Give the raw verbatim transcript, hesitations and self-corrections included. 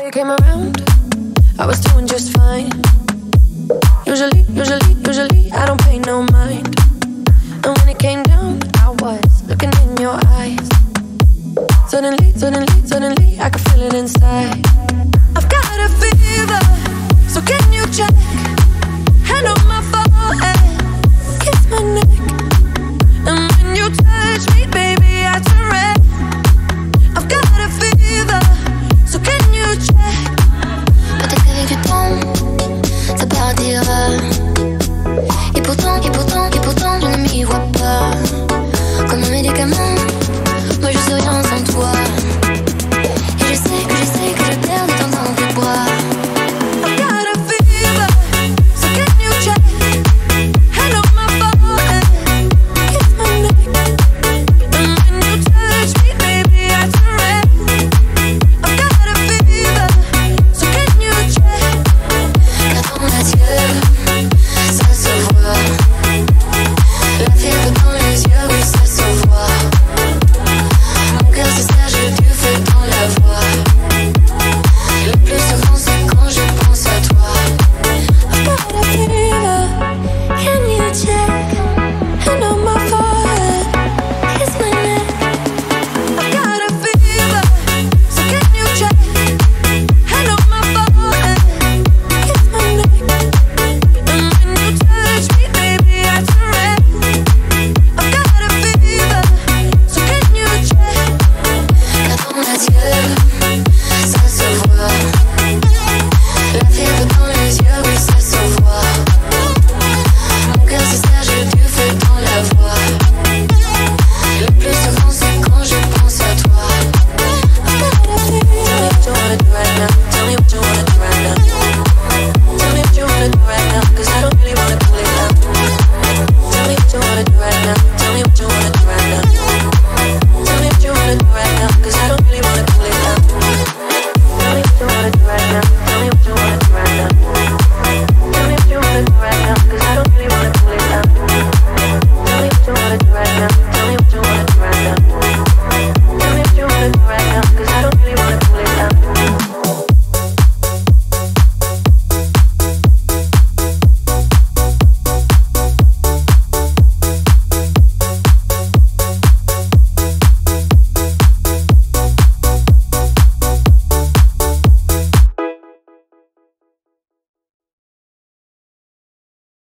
you came around, I was doing just fine. Usually, usually, usually, I don't pay no mind. And when it came down, I was looking in your eyes. Suddenly, suddenly, suddenly, I could feel it inside.